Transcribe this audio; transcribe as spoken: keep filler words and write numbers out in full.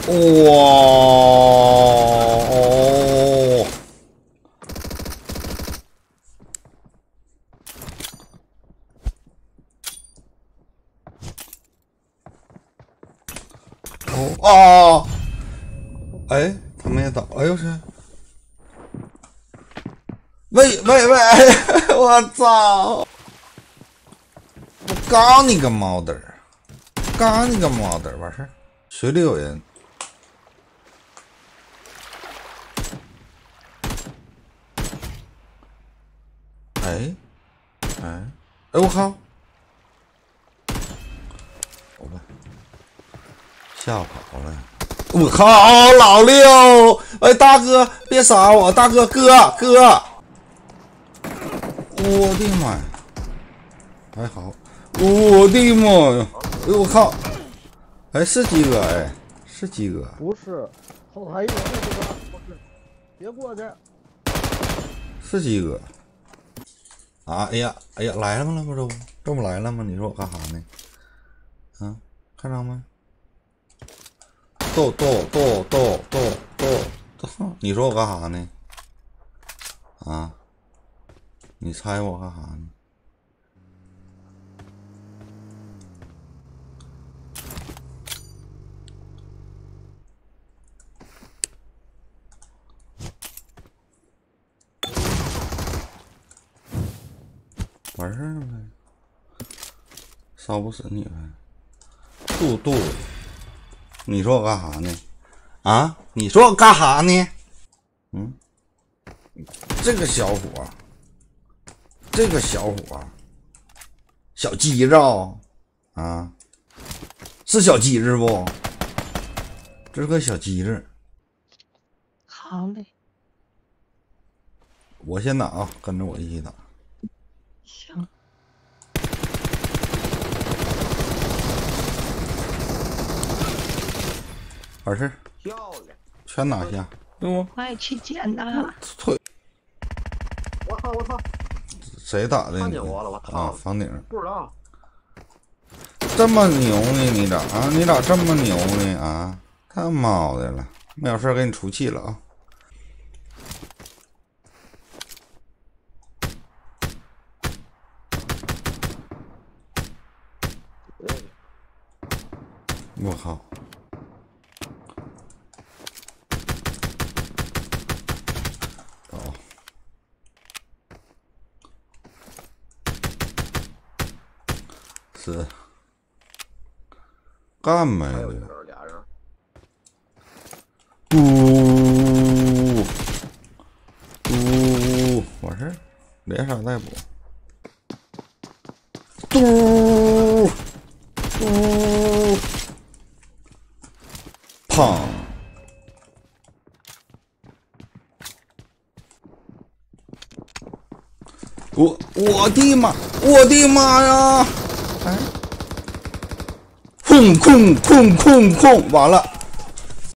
哇哦！哦啊！哎，他没倒，哎呦我去！喂喂喂！我操！我刚你个猫的，刚你个猫的，完事儿。水里有人。哎哎哎！我靠！我吧，吓跑了。我靠，老六！哎，大哥，别杀我，大哥，哥哥！我的妈呀！还好，我的妈呀！哎，我靠！哎，是鸡哥，哎，是鸡哥。 不是，后台有那个，不是，别过去。 是鸡哥。啊！哎呀，哎呀，来了吗？不都这不来了吗？你说我干啥呢？啊，看着没？逗逗逗逗逗逗逗！你说我干啥呢？啊？你猜我干啥呢？完事儿了呗，烧不死你呗。杜杜，你说我干啥呢？啊？你说我干啥呢？嗯，这个小伙，这个小伙，小鸡肉啊，是小鸡子不？这是个小鸡子。 好嘞， 我先打啊，跟着我一起打。 行。 完事， 漂亮， 全拿下，对不？ 快去捡呐！ 退！ 我操我操！ 谁打的你？ 看见我了，我操！ 啊，房顶。 不知道。 这么牛呢？你咋啊？你咋这么牛呢？啊！他妈的了！没有事给你出气了啊！我靠！哦，是干没的。 俩人。 呜呜，完事儿，连杀带补。嘟嘟，砰！我我的妈！我的妈呀！哎，空空空空空，完了！